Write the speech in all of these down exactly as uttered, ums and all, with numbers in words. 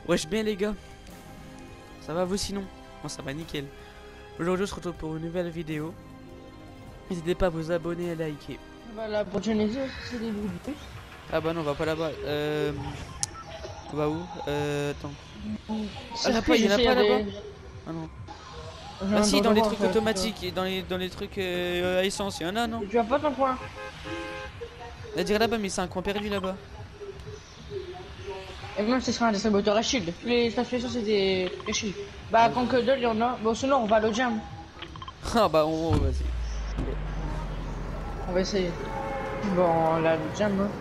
Wesh bien les gars. Ça va vous sinon? Bon ça va nickel. Aujourd'hui on se retrouve pour une nouvelle vidéo. N'hésitez pas à vous abonner et à liker. Bah la prochaine édition c'est des vidéos. Ah bah non on va pas là-bas. Euh... On va où? Euh... Attends. Ah là-bas il y en a pas là-bas? Ah non. Ah si dans les trucs automatiques et dans les, dans les trucs euh, à essence il y en a non? Tu as pas ton point? On dire là-bas mais c'est un coin perdu là-bas. Et même ce sera un distributeur à shield. Les stations c'est des shield. Bah quand que deux il y en a. Bon sinon on va au jam. Ah bah on vas-y. On va essayer. Bon là le jam hein.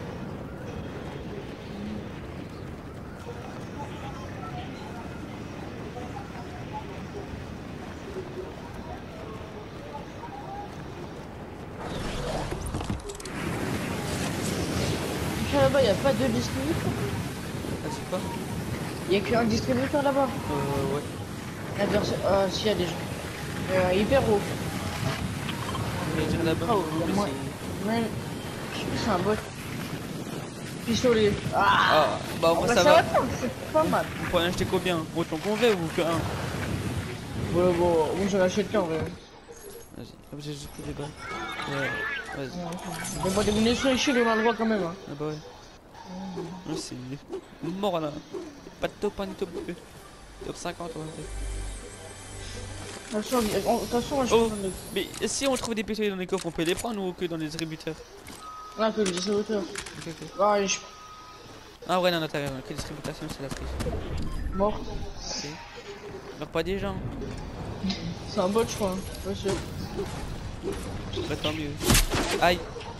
Là-bas, il n'y a pas de distributeur. Ah, c'est quoi? Il n'y a qu'un distributeur là-bas. Euh, ouais. L'adversaire. Euh, s'il y a déjà. Euh, hyper haut. Je vais dire là-bas. Oh, moi. Ouais. C'est un bot. Pistolet. Ah, ah bah oh, moi bah, ça, ça va. va. C'est pas mal. Vous pouvez en acheter combien? Autant qu'on veut ou que un? Bon, bon, moi j'en achète qu'un, ouais. Vas-y, j'ai juste pris des balles. Ouais, vas-y. Mais bon, des munitions ici, on a le droit quand même. Hein. Ah bah ouais. Mmh. C'est mort là. Pas de top, pas de top. Top cinquante, ouais. Attention, attention, je oh, pense que... mais si on trouve des pistolets dans les coffres, on peut les prendre ou que dans les distributeurs? Ah, que le distributeur. Ok, ok. Ah, je... ah ouais, non, t'as raison. Que distributeur, c'est la triche. Mort. Ok. Alors pas des gens. C'est un bot, je crois. Pas sûr. Bah tant mieux. Aïe.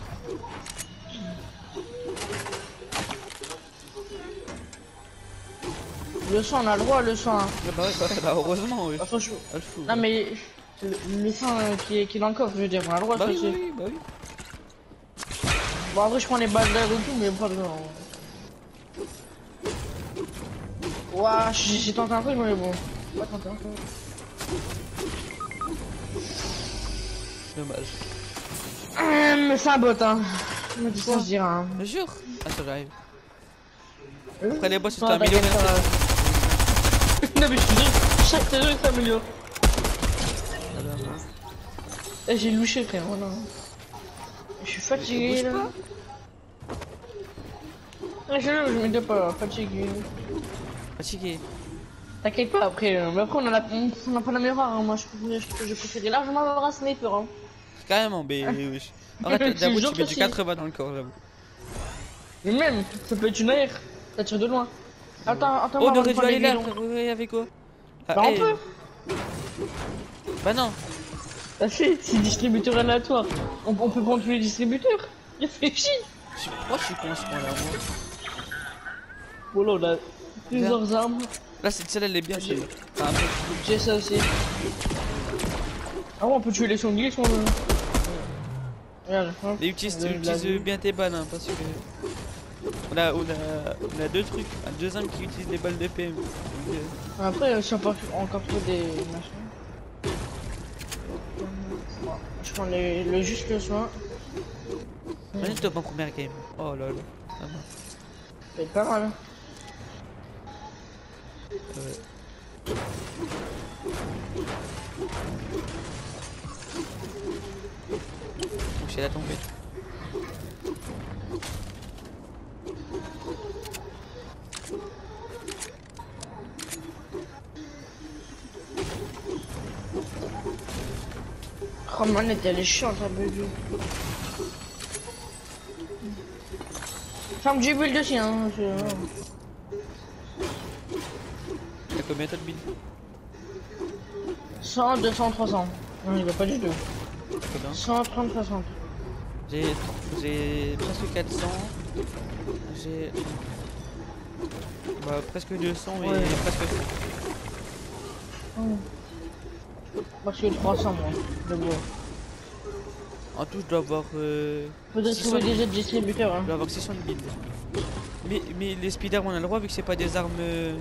Le sang, on a le droit, le sang. Hein. Ah bah ouais, bah, bah heureusement, oui. Ah, franchement. Ah, le fou. Non, mais le, le sang euh, qui, est, qui est dans le coffre, je veux dire, on a le droit bah de oui, passer. oui, bah oui. Bon, après, je prends les balles d'air et tout, mais pas besoin. Ouah, j'ai tenté un truc, mais bon. Pas tenté un truc. Dommage. Euh, mais c'est un bot, hein. Je me dis ça, je dirais. Hein. Je jure. Attends, j'arrive. Euh, Après les boss, c'est non, amélioré. Non, mais je te dis, chaque saison il s'améliore. Eh, j'ai louché, frère, voilà. Je suis fatigué, là. Ah, je je me dis pas fatigué. Fatigué. T'inquiète pas, après, euh, mais après on a, la, on a pas la meilleure arme, hein. Moi je préférais, je, je préférais largement avoir un sniper. Hein. Carrément, mais wesh. Arrête, d'abord tu mets du quatre-vingts dans le corps, j'avoue. Mais même, ça peut être une aire, ça tire de loin. Attends, attends, oh, on aurait dû aller là, oui, avec quoi? Ah, bah, hey. On peut. Bah non. Bah si, c'est distributeur aléatoire. On, on peut prendre tous les distributeurs. Réfléchis. Pourquoi je suis con à ce point-là, moi? Voilà, on a plusieurs armes. Là, cette celle elle est bien, celle-là. Ah, j'ai ça aussi. Ah ouais, on peut tuer les sangliers si on veut. Regarde. Hein. Mais utilise, utilise bien tes balles, hein, parce que... On a, on a, on a deux trucs, deux armes qui utilisent les balles de P M. Donc, euh... après, si on peut encore trouver des machins. Bon, je prends les, le juste le soin. Imagine top en première game. Oh là là, ça va. C'est pas mal. Ouais. Donc c'est la tombée. Oh manette, elle est chiante un peu. Ferme du build aussi hein. T'as combien toi de build? cent, deux cents, trois cents. Non, il va pas du tout. cent trente, soixante. J'ai j'ai presque quatre cents. J'ai bah presque deux cents et ouais. Presque oh. Parce que trois cents moi, de bois. En tout je dois avoir euh, faudrait trouver des autres distributeurs hein. Je dois avoir six cents de build. Mais, mais les speeders on a le droit vu que c'est pas des armes euh...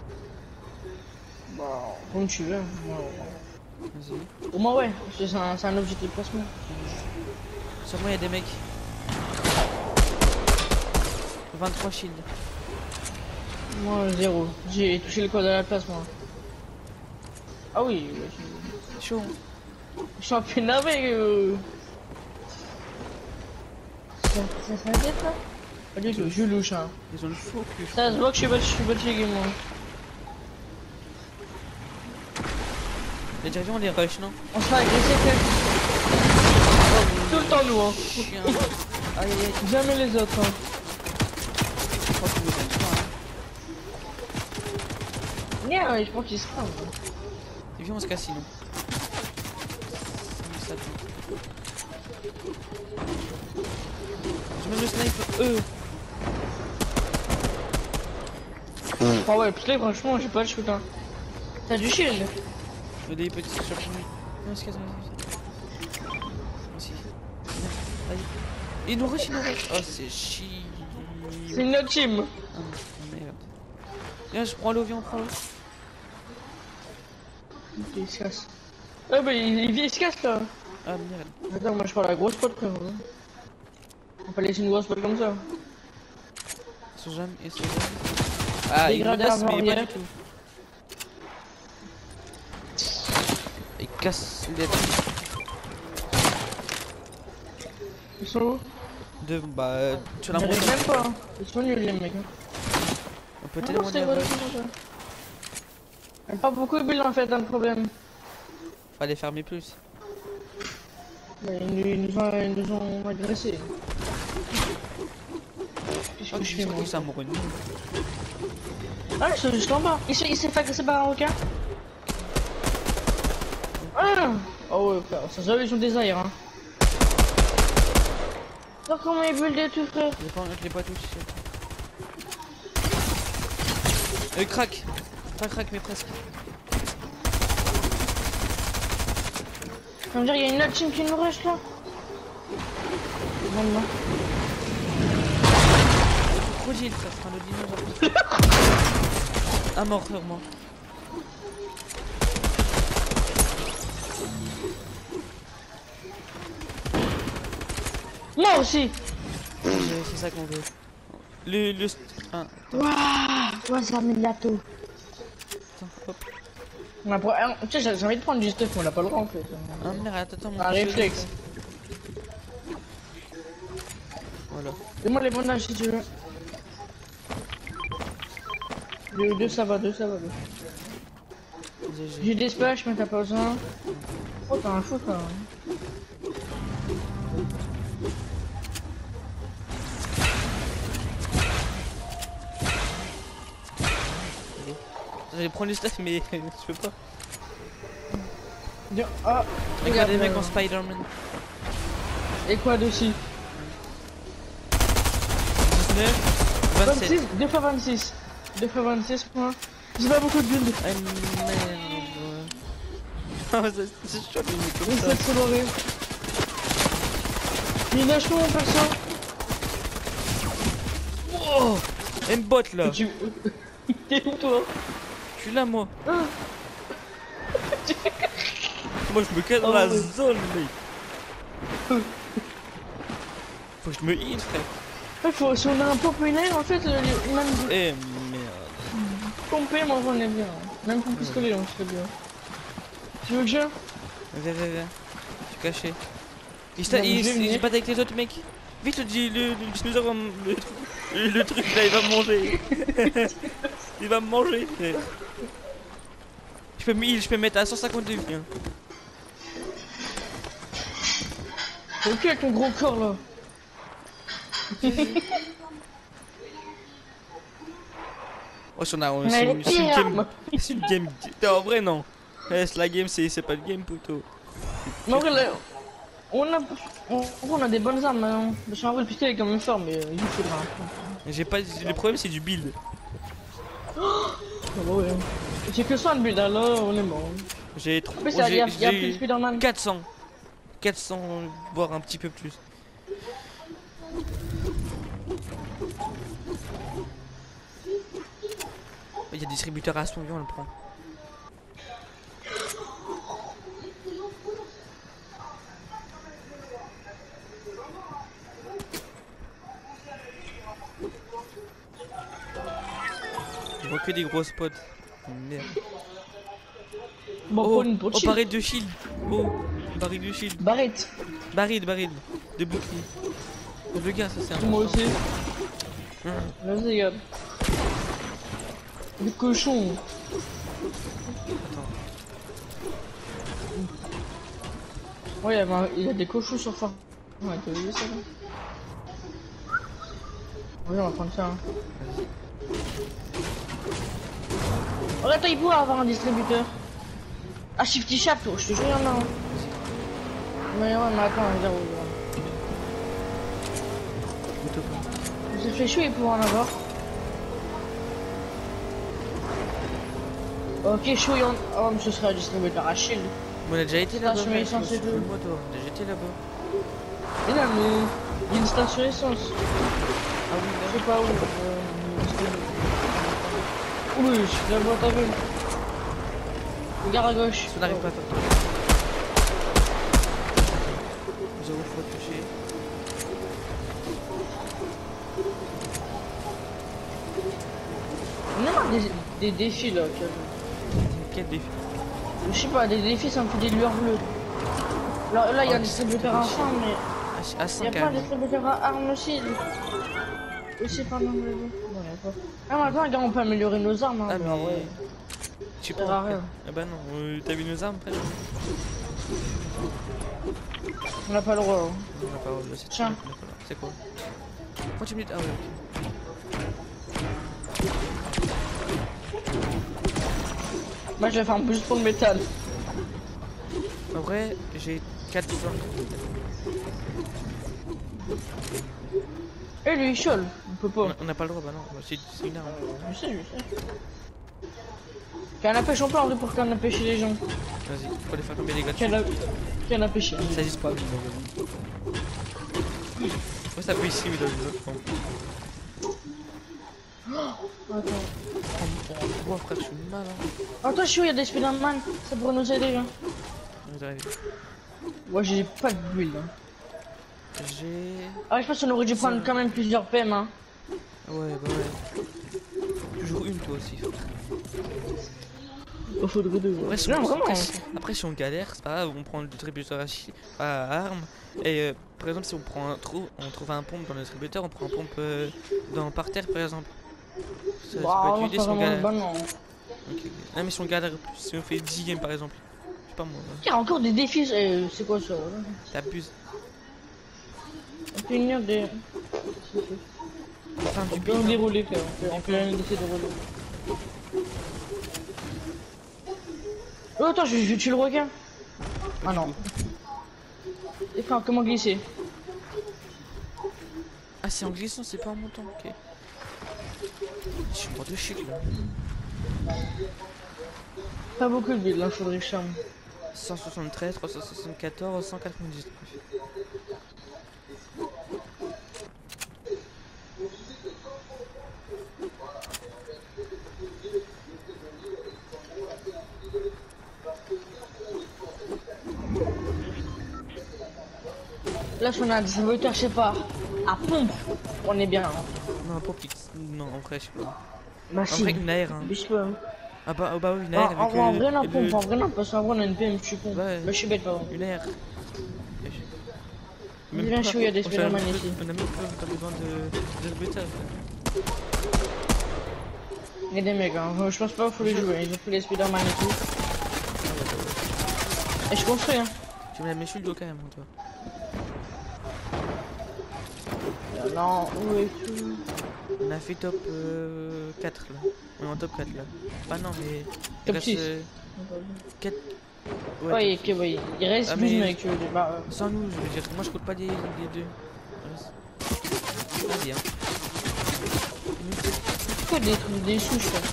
Bah comme tu veux. Vas-y. Au moins ouais, c'est un, un objectif de placement. Sur moi il y a des mecs. vingt-trois shields. Moi, zéro. J'ai touché le code à la place, moi. Ah oui, C'est chaud. je suis un peu énervé. Euh... Ça, ça s'inquiète là? Pas du tout, je louche. Hein. Ils ont le faux cul. Ça se voit que je suis pas, je suis pas checké, moi. Les directions, on les rush, non? On se fait agresser, tout le temps, nous, hein. Chien. Aïe aïe aïe. Jamais les autres, hein. Je crois que vous êtes pas, hein. Yeah, ouais, je pense qu'ils se prennent. Et viens, on se casse sinon. Ça me sature. Je mets le snipe, eux. Ah ouais, parce que franchement, j'ai pas le shoot, hein. T'as du shield? Je veux des petits champignons. Non, on se casse, vas-y, vas-y. Aussi. Aïe. Il nous rush, il nous rush. Oh, c'est chi. C'est une autre team. Ah merde. Viens, je prends l'eau, viens, on prend l'eau. Ok, il se casse. Ah bah il, il, il se casse là. Ah merde. Attends, moi je prends la grosse pote frérot. On peut laisser une grosse pote comme ça. Ils sont jamais. Ils sont jamais. Ah, il me Dégradé casse, avant mais pas arrière. du tout. Il casse les. Ils sont où? De. Bah. euh, Sur la J'arrive montagne. même pas. Hein. Ils sont nuls les mecs. Hein. On peut Ah tellement non, c'est dire. vrai, c'est vrai. Il y a pas beaucoup de bulles en fait, un problème. Fallait fermer plus. Mais ils, nous- ils nous ont, ils nous ont agressés. Qu'est-ce Oh, que je je suis fais sûr moi? que ça mourrait. Ah, ils sont juste en bas. Il s'est il s'est fait agresser par un requin. Ah oh ouais, frère, ça se voit, ils ont des airs. Hein. Regarde comment ils bullent des tout, frère. Je l'ai pas, je l'ai pas touché. Euh, crack. Pas crack, mais presque. Ça veut dire qu'il y a une autre team qui nous rush là. Vraiment. Crocodile, ça sera le dinosaure. Un mort, sûrement. Moi aussi. Ouais, c'est ça qu'on veut. Le. le... Ah, attends, Waouh, ouais, ça met de la taux. attends, hop. On a pas... Tu sais, j'ai envie de prendre du stuff, mais on a pas le droit en fait. Ah merde, attends, attends, mon Un petit réflexe. jeu. Voilà. Donne-moi les bandages si tu veux. Deux, deux ça va, deux ça va. Deux. G G. J'ai des splash, mais t'as pas besoin. Oh, t'as un fou, toi. Hein. Je vais prendre le stuff, mais je peux pas. Deux- Ah, Regarde regarde. les mecs euh, en Spider-Man. Et quoi dessus? dix-neuf, vingt-sept. vingt-six, deux fois vingt-six. deux fois vingt-six points. J'ai pas beaucoup de builds. Ah merde. Ah, ça, c'est chaud les mecs comme On ça. fait se lever. Il lâche mon perso. Oh, M-bot là. Tu... T'es où toi? Je suis là moi. Ah. Moi je me casse dans Oh, la ouais. zone mec. Faut que je me heal frère. Ouais, faut, si on a un populaire en fait, le, le, même Eh merde. pompé, moi j'en ai bien. Même pour pistolet, on serait bien. Tu veux que je? Viens, viens, viens. Je suis caché. Il se Non, il, mais je vais il, il venir. se bat avec les autres mecs. Vite le, le, le, le dinosaure va me- le, le, le truc là il va me manger. Il va me manger. Je peux me heal, je peux me mettre à cent cinquante-deux, viens. Ok avec ton gros corps là. Oh, si on a, On c'est a une, les c'est une pires game. armes. C'est une game. Non, en vrai, non. Eh, c'est la game, c'est c'est pas le game, plutôt. Mais en vrai, là, on a, on, on a des bonnes armes maintenant. Parce qu'en vrai, le pistolet est quand même fort, mais euh, il nous faudra. J'ai pas. Le problème, c'est du build. Ah bah ouais. J'ai que cent de build, alors on est mort. J'ai trop. En plus, il y a, il y a- il y a plus de J'ai Spider-Man. quatre cents. quatre cents, voire un petit peu plus. Il y a distributeur à son, viens, on le prend. vois que des grosses potes. Merde. Bon, Oh, pour une pour oh chill. barrette de shield. Oh, barrette de shield. Barrette. Barrette, barrette. De bouclier. Oh, le gars, ça c'est un. Moi aussi. Hum. Vas-y, regarde. Des cochons. Attends. Ouais, il y, a, il y a des cochons sur fin. Ouais, t'as vu ça là? Ouais, on va prendre ça. Hein. Oh, attends, il pourrait avoir un distributeur. Ah, Shifty Shop, je te jure, il y en a un. Mais ouais, mais attends, regarde. Ça fait chaud, il pourrait en avoir. Ok, chaud, il y en a. Oh, mais ce serait un distributeur à shield. On a déjà été là-bas. Station essence et tout. On a déjà été là-bas. Et là, mais il y a une station essence. Ah oui, Je sais pas où. Euh... Oui, je suis là-bas, t'as vu. Regarde à gauche. Ça n'arrive pas à faire tout. Zéro fois touché. On a marre des, des défis là. Quel défi? Je sais pas, des défis ça me fait des lueurs bleues. Là, là il y a un distributeur à armes, mais. À Il y cinq a pas un distributeur à armes aussi. Aussi, pardon, mais bon. Non, y a pas. Ah, maintenant, regarde, on peut améliorer nos armes. Hein, Ah, mais. ouais. Je sais Ça sert à pas. rien. Ah bah non, euh, t'as vu nos armes frère? On n'a pas le droit. Hein. On a pas le droit, c'est Tiens. C'est quoi? trente minutes? Ah ouais, ok. Moi, je vais faire un boost pour le métal. En vrai, j'ai quatre fois. Et lui, il chole. On peut pas. On n'a pas le droit, bah non, c'est une arme. Je sais, je sais. Canne à pêche, on peut en vrai pour canne à pêcher les gens. Vas-y, faut les faire tomber les gars. Canne à, canne à pêcher. Ça existe pas. Moi ça peut ici, mais dans les autres formes. Attends. Oh frère, je suis mal hein. Attends, je suis où, il y a des Spider-Man. Ça pourrait nous aider, hein. Ouais, j'ai pas de build. Hein. J'ai. Ah, je pense qu'on aurait dû prendre quand même plusieurs P M. Hein. Ouais, bah ouais. Toujours une, toi aussi. Il faudrait deux. Après, si non, on, vraiment. après, si, après, si on galère, c'est pas grave, on prend le distributeur à, à armes. Et euh, par exemple, si on prend un trou, on trouve un pompe dans le distributeur, on prend un pompe euh, dans par terre, par exemple. Ça, Bah, ça peut être une idée si on galère. Bon, non. Okay. Non, mais si on galère, si on fait dix games par exemple. Je sais pas moi. Il y a encore des défis. Euh, c'est quoi ça? T'abuses. On peut venir des. Enfin, On peut en dérouler, frère. On peut rien laisser dérouler. Oh, attends, je vais tuer le requin. Ah non. Et frère, comment glisser? Ah, c'est en glissant, c'est pas en montant, ok. Je suis mort de chic là. Pas beaucoup de build, là, faudrait que je charme. cent soixante-treize, trois cent soixante-quatorze, cent quatre-vingt-dix-neuf. Là, si on a un distributeur, je sais pas, à pompe, on est bien. Hein. Non, pas petit. Non, en vrai, je sais pas. Bah, En si. vrai, une aère. Hein. Je peux. Hein. Ah bah, oh bah oui, une Ah, aire. en, avec, en euh, vrai, non, le- pompe, en vrai, non, parce qu'en vrai, on a une P M, je suis con. Ouais. Bah, je suis bête, pardon. Une aire. Il vient chaud, il y a des Spider-Man ici. On a même pas besoin de distributeur. Il y a des mecs, hein. Je pense pas qu'il faut les jouer, ils ont pris les Spider-Man et tout. Et je construis, hein. Tu me la mets sur le dos quand même, toi. Euh, non, où est tout? On a fait top euh, quatre là. On est en top quatre là. Ah non, mais. Top reste, six. euh, quatre. Ouais, Ouais, top ok, ouais. Il reste Ah, douze mais- mecs, tu veux dire. Bah, euh, Sans nous, je veux dire. Moi je compte pas des, des deux. Vas-y, hein. pourquoi des trucs, des souches, là?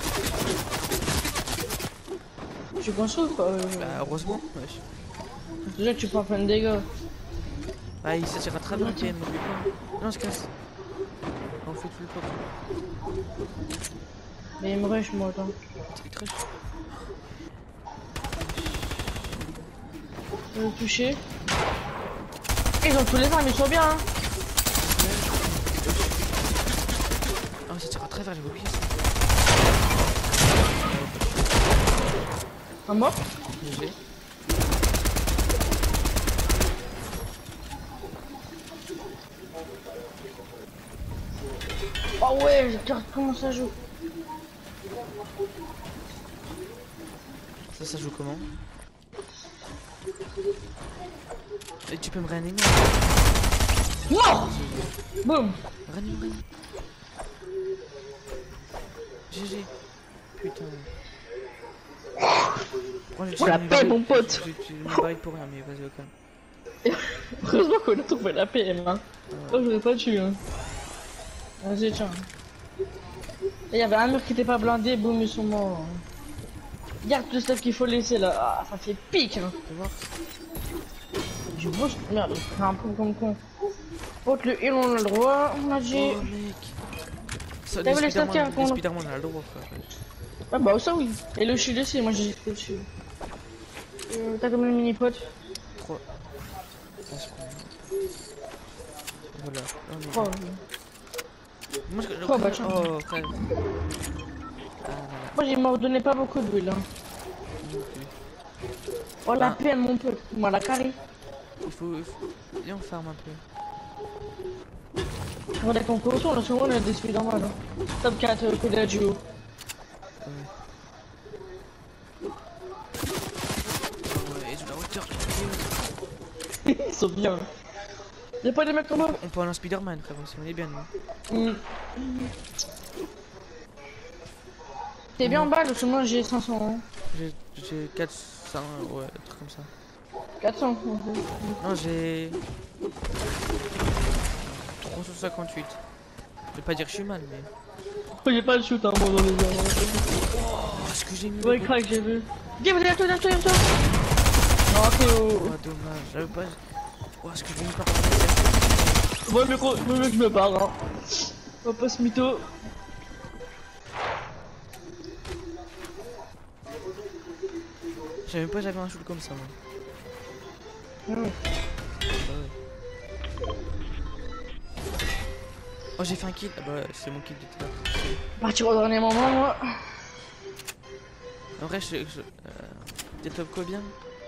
Tu construis ou pas? euh, Bah, heureusement, wesh. Déjà, tu prends plein de dégâts. Ah, il s'attire à travers, ok, n'oublie pas. Non, je casse. On fait tout le temps. Mais il me rush, moi, attends. C'est très chaud. Je vais le toucher. Et ils ont tous les armes, ils sont bien, hein. Ah, ça tire à travers, j'avais oublié ça. Un mort. G G. Oh ouais, regarde comment ça joue. Ça, ça joue comment? Et tu peux me réanimer? Mort. Boum. Réanime, réanime. G G. Putain. Oh la paix, mon pote. Tu me barres pour rien, mais vas-y, au calme. Heureusement qu'on a trouvé la P M, hein. Oh, je l'aurais pas tué, hein. Vas-y, tiens. Il y avait un mur qui était pas blindé, boum, ils sont morts. Regarde tout ça qu'il faut laisser là. Ah, ça fait pique, hein. Tu vois? Du beau, merde, c'est un peu comme con. Pote, le heal, on a le droit, on a dit. Oh, mec. Ça, T'as vu les stats Spider-Man, qu'on a- Spider-Man, on a le droit, frère. Ah bah ça oui. Et le shield aussi, moi j'ai le shield. Euh, T'as comme le mini pote. trois. Ça se prend. Voilà. Oh, mais- Oh, Moi, je... Oh, bah, tiens. Oh, frère. Ah, voilà. moi j'ai m'ordonné pas beaucoup de build. Hein. Non plus. Oh la Bah. P M mon pote, moi la carré. Il faut... il faut... Viens, on farm un peu. On va qu'on retourne, là sur moi on a des speed normal. Hein. Top quatre, euh, que de la duo. Ouais, et de la hauteur. Ils sont bien. Y'a pas des mecs en bas. On peut aller en Spider-Man, frère, si on est bien, nous. Mm. T'es bien en bas, parce que moi j'ai cinq cents. Hein. J'ai j'ai quatre cents, ouais, un truc comme ça. quatre cents. Non, j'ai... trois cent cinquante-huit. Je vais pas dire que je suis mal, mais... Oh, j'ai pas le shoot hein, moi dans les airs. Oh, ce que j'ai mis... Ouais, crack, j'ai vu. Viens, viens, toi, viens, toi, viens, toi. Non, t'es Oh, au. dommage, j'avais pas... Oh, ce que j'ai mis par contre... Moi, le mieux, mieux que je me barre. Hein. On va pas se mytho. Je savais même pas que j'avais un shoot comme ça, moi. Mmh. Bah ouais. Oh, j'ai fait un kill. Ah bah, c'est mon kill du tout à l'heure. Partir au dernier moment, moi. En vrai, je... je euh... T'es top combien?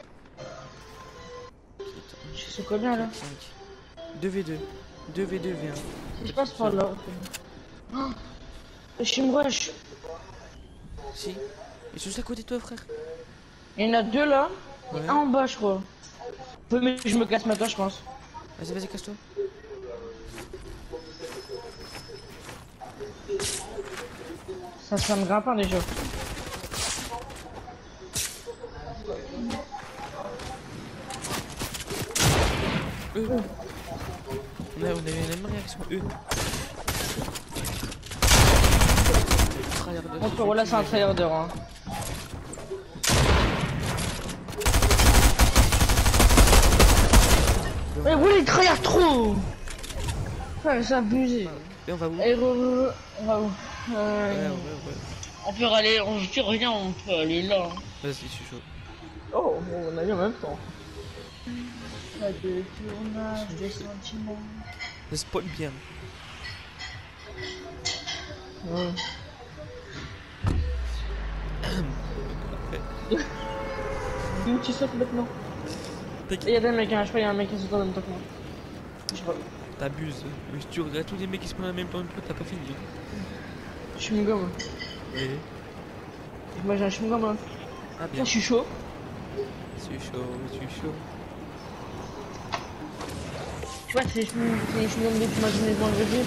Je sais combien là. cinq. deux v deux. deux v deux v un. Je passe par là. Oh, je suis me rush. Si. Ils sont juste à côté de toi, frère. Il y en a deux là. Ouais. Et un en bas, je crois. Faut mais je me casse maintenant, je pense. Vas-y, vas-y, casse-toi. Ça, ça me grimpe un déjà. Eux. On a, on a eu la même réaction, eux. Tryhard, Bon, voilà, c'est un tryharder. Hein. Mais vous les tryhard trop. Ouais, c'est abusé. Et on va où? Et re, re, on va où euh, Ouais, ouais, ouais. On peut aller, on se dit rien, on peut aller là. Vas-y, je suis chaud. Oh, on a eu en même temps. Pas de tournage, des sentiments. Ça spawn bien. Ouais. Où tu sautes maintenant? Il y a des mecs, hein, je crois qu'il y a un mec qui saute en même temps que moi. Je sais pas. T'abuses. Mais si tu regardes tous les mecs qui spawnent en même temps que toi, t'as pas fini. Je suis gomme. Oui. Moi j'ai un chewing-gum là. Ah Là bien. je suis chaud. Je suis chaud, je suis chaud. Tu vois, c'est les chewing-gums depuis ma journée de vendredi.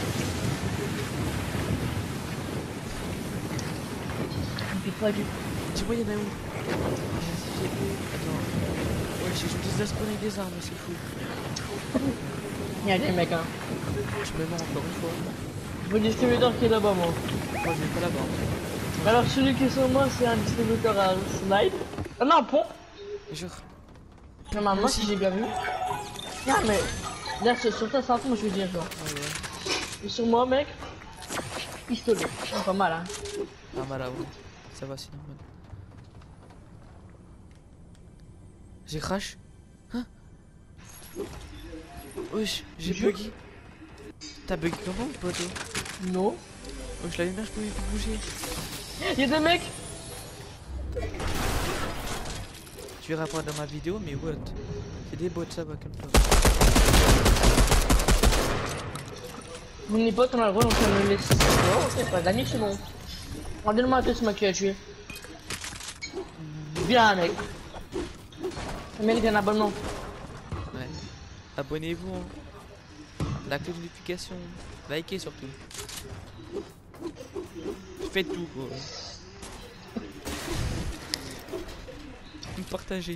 Ça me fait pas du tout. Tu vois, y'en a où? Attends. Ouais, j'ai joué des spawn avec des armes, c'est fou. Il y a des mecs hein. Je me mens encore une fois. Le distributeur qui est là-bas moi. Moi, je vais pas là-bas. Alors celui qui est sur moi c'est un distributeur à snipe. Ah non, pompe. Jure. Normalement si j'ai bien vu. Non mais là sur sur toi c'est un peu moi je veux dire genre. Ouais, ouais. Et sur moi mec, pistolet. C'est pas mal hein. Pas mal à vous. Ça va, c'est normal. J'ai crash. Hein? Wesh, j'ai Je- buggy. T'as buggy comment, poteau? Non. Wesh, la lumière, je pouvais plus bouger. Y'a des mecs. verras pas dans ma vidéo, mais what? C'est des bots, ça va, comme ça. Mon pote, on a le droit, donc on me laisse. Oh, ok, pas d'amis, c'est bon. Donne-moi un test, mec, qui a tué. Bien, mec. Ça mérite un abonnement. Ouais. Abonnez-vous. Hein. La cloche de notification. Likez surtout. Faites tout, quoi. Partagez.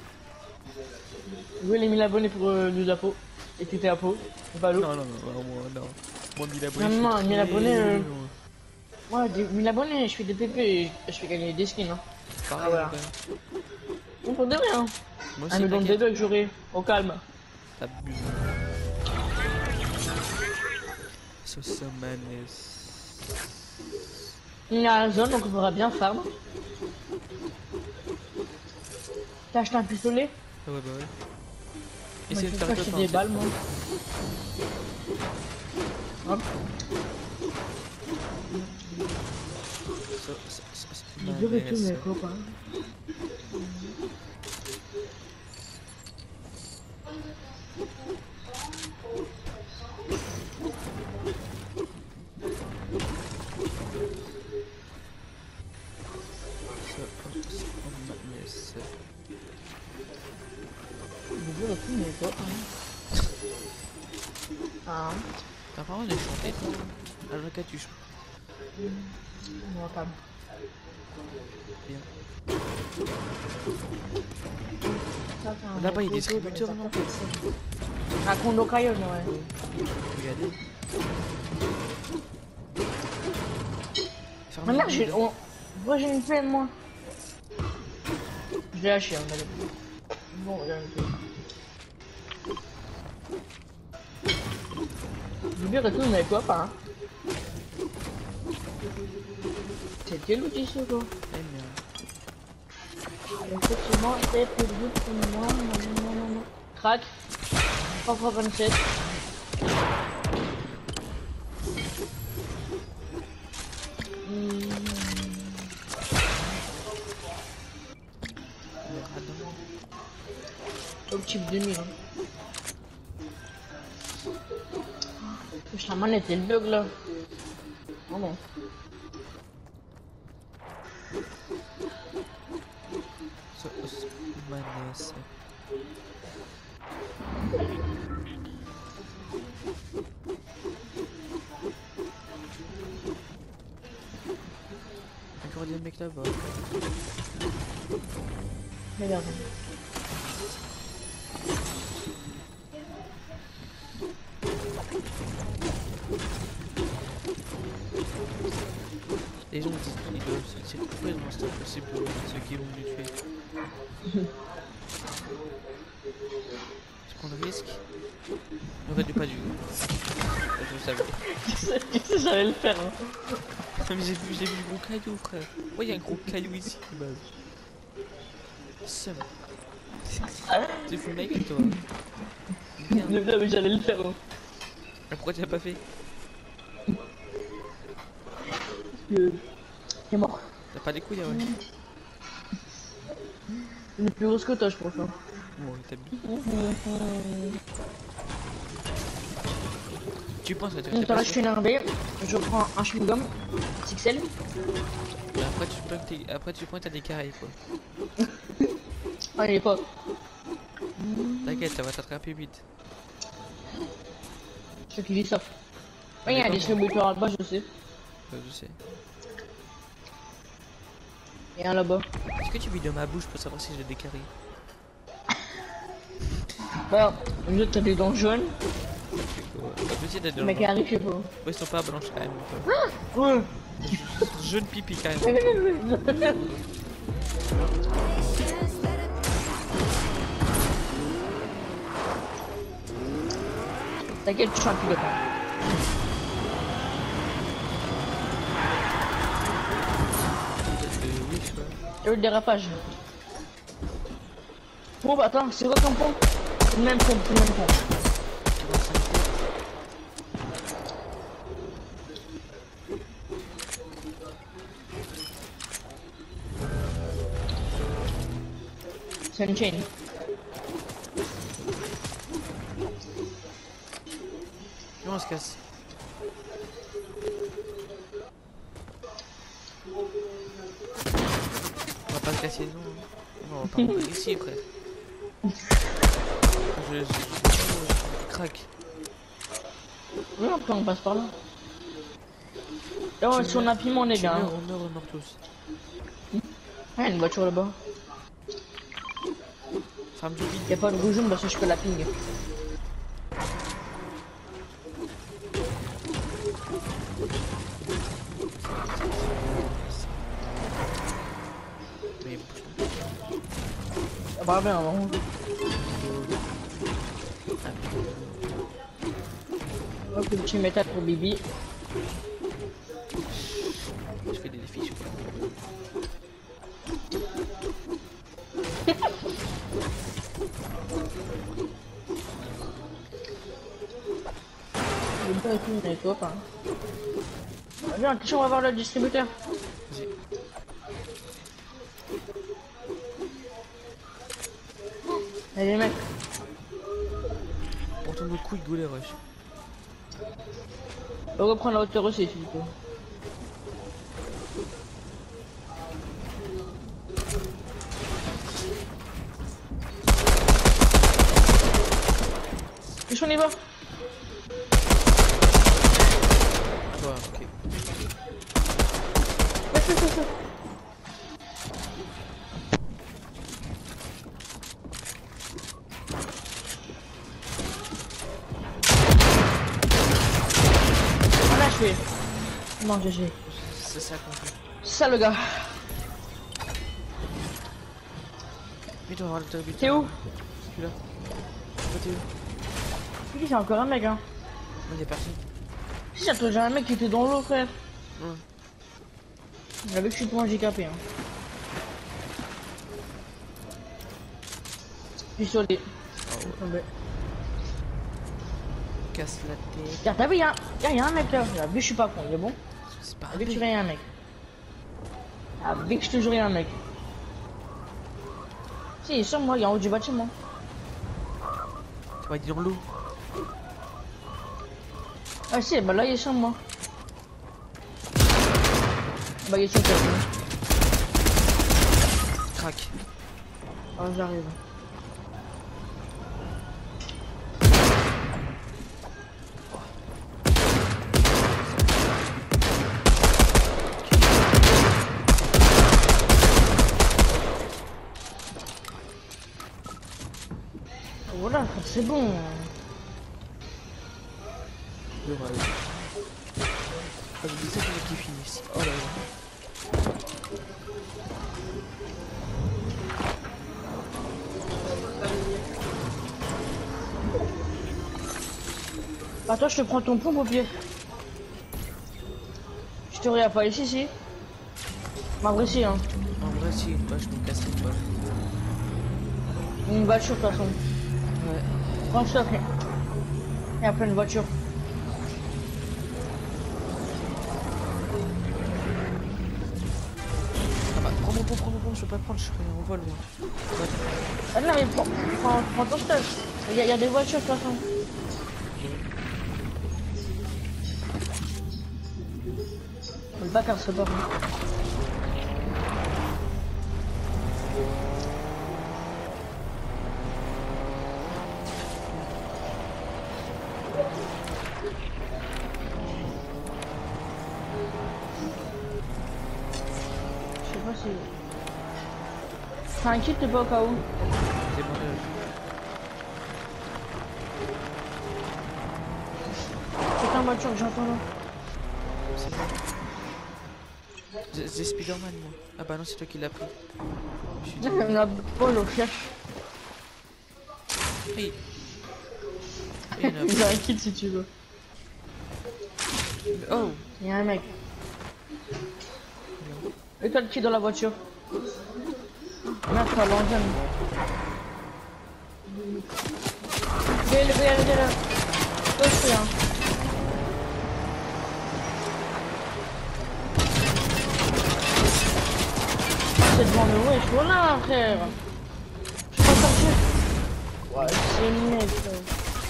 Vous les mille abonnés pour euh, deux apos. Et tu t'es apo. Pas l'eau. Non, non, non, non, moi, non. Moi, mille abonnés. Non, non, mille abonnés. Euh... Non. Moi, des mille abonnés, je fais des P P et je fais gagner des skins. Hein. Pareil, Ah, voilà. On peut de rien. Moi aussi, Ah, mais dans des bugs, j'aurai. Au calme. T'abuses. Sauce manes. Il y a la zone, donc on pourra bien farm. T'as acheté un pistolet? Ah ouais, bah ouais. Moi, Essaye je de vais faire acheter le des balles, moi. Hop. J'ai deux retours, mes copains. Ah. T'as pas envie de chanter toi? Alors que tu chantes. On va pas. Bien. Là-bas il y a des distributeurs, non? Un condo caillon, ouais. Regardez. Mais merde, j'ai. On... Moi j'ai une flemme, moi. Je l'ai lâché, on va aller. Bon, il y a une flemme. Le bien retourne avec toi, pas hein. C'est quel outil ce quoi? Eh bien. Effectivement, c'est plus vite que moi. Non, non, non, non. Crac. trois fois vingt-sept. Mmh. Au type deux mille. Hein. La manette elle bug là. Oh non. So, so, manesse. Encore des mecs là-bas. Regarde. Les gens disent qu'ils doivent se tirer plus dans c'est impossible pour ceux qui vont lui tuer. Je prends le risque. J'aurais dû pas dû. Je le savais. Tu sais, j'allais le faire. Hein. Mais j'ai vu, j'ai vu le gros caillou, frère. Ouais, il y a un gros caillou ici, de base. Seum. Tu fous le mec, toi. Bien. Non, mais j'allais le faire. Hein. Pourquoi tu l'as pas fait? Que... Il est mort. T'as pas les couilles, ouais. Il est plus gros que toi, je pense. Hein. Bon, il t'abuse. Tu penses que tu Donc là, je suis énervé. Je prends un chewing-gum X X L. Après, tu prends que t'es- après, tu prends que t'as des carrés, quoi. Ah, il est pas. T'inquiète, ça va t'attraper vite. Ceux qui disent ça. Oui, il y a un distributeur là-bas, je sais. Ouais, je sais. Et un là-bas. Est-ce que tu vis dans ma bouche pour savoir si j'ai des carrés? Bah, les autres, t'as des dents jaunes. Petit, t'as des Le mec arrive, je sais pas. Ouais, ils sont pas blanches quand même. Ouais. Jaune pipi quand même. T'inquiète, je suis un pilote. Euh, oui, je vois. Et le dérapage. Bon, bah attends, c'est quoi ton pont? C'est le même pont, c'est le même pont. C'est une chain. Non, on se casse. On va pas se casser, non. On va pas mourir ici, frère. Je, je, je, je craque. Oui, après on passe par là. Oh, si on a piment, les gars. On meurt, on meurt tous. Ah, une voiture là-bas. Ferme du vide. Y'a pas de rouge parce que je peux la ping. Ah bah bien, non. Hop, le petit métal pour Bibi. Je fais des défis, je crois. Je vais pas être une avec toi, pas. Viens, attention, on va voir le distributeur. Vas-y. Allez, mec. Pour ton autre couille, goulet rush. On va reprendre la hauteur aussi, s'il vous plaît. Qu'est-ce qu'on y va? Toi, ok. Ouais, c'est ça, ça. Voilà, je fais. Non, G G. C'est ça qu'on fait. Ça, le gars. Mais tu vas voir le top. T'es où? Je suis là. Toi, t'es où? Oui, c'est encore un mec, hein. Non, il y a personne. Si, j'ai trouvé un mec qui était dans l'eau, frère. Ouais. J'avais que je suis trop handicapé, hein. Pistolet. Oh, ouais. Casse la tête. Tiens, t'as vu, y'a y, y a un mec là. T'as vu, je suis pas con, il est bon. C'est pas T'as vu que je rien un mec. T'as vu que je te jure un mec. Si, il est sur moi, il est en haut du bâtiment. Tu vas être dans l'eau. Ah si, bah là il est sur moi. Bah il est sur toi. Crac. Oh j'arrive. Voilà, c'est bon. Le râle. Ah, je dis ça pour qu'ils finissent. Oh là là. Bah toi je te prends ton pompe au pied. Je te regarde pas ici si. Mais en vrai si hein. En vrai si, moi je me casse les doigts. Une voiture de toute façon. Ouais. Prends ça, frère. Il y a plein de voitures. Ah bah prends mon pont, prends mon pont, je peux pas prendre, je suis en vol moi. Ouais. Ah non mais prends, prends, prends ton stuff. Il y, a, il y a des voitures de toute façon. Le bâtard c'est pas bon. Je sais pas si... T'as un kit ou pas au cas où? C'est bon, euh, C'est ta voiture que j'entends là. c'est bon. C'est c'est Spider-Man moi. Ah bah non, c'est toi qui l'as pris. Je suis On a pas le chef. pris. Il y en a Il a un kit si tu veux. Oh. Il y a un mec. Et toi le kit dans la voiture. Merde, pas l'engine. Viens, viens, viens, viens là. Toi aussi hein. C'est devant le wesh, voilà frère.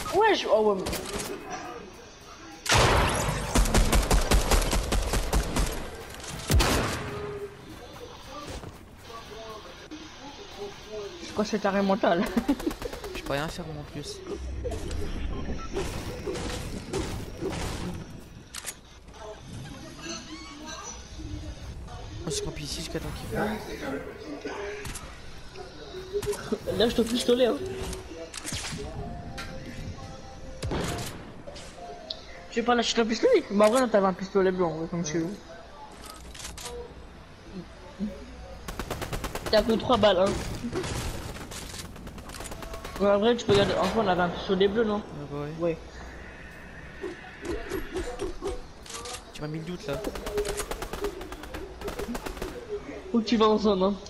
Ouais, je. Oh ouais. C'est quoi cet arrêt mental? Je peux rien faire moi en plus. Moi je campe ici jusqu'à temps qu'il fasse. Lâche ton pistolet hein. Tu veux pas lâcher ton pistolet? Bah en vrai non, t'avais un pistolet blanc ouais, comme tu veux. T'as que trois balles hein. Ouais, en vrai tu peux regarder, enfin on avait un pistolet bleu non? Ah bah ouais. Ouais. Tu m'as mis le doute là. Où tu vas en zone hein?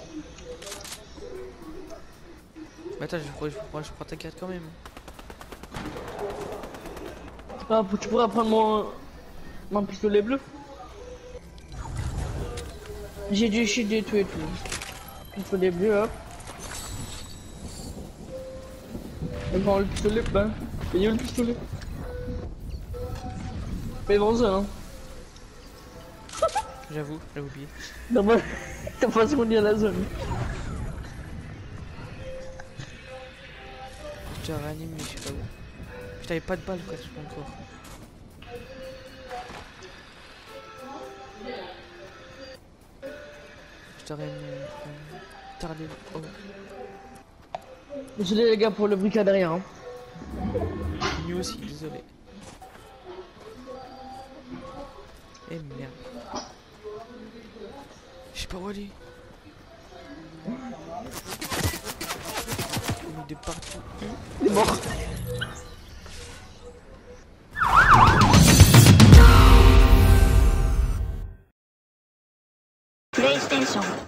Mais attends, je, je, je, je prends ta carte quand même. Ah, tu pourrais prendre mon, mon pistolet bleu. J'ai du shit et tout et tout. Pistolet bleu, hop. Et bon, le pistolet, ben. Et où le pistolet? Mais bon, ça, hein. J'avoue, j'avais oublié. Non, moi, t'as pas qu'on est à la zone. Je te réanime, mais je sais pas où. Je t'avais pas de balles, frère, je sais pas encore. Je te réanime. Euh, tardé. Oh. Désolé les gars pour le bruit qu'il y a derrière. Hein. Lui aussi, désolé. Eh merde. Je sais pas où aller. Il est de partout. Il est mort. PlayStation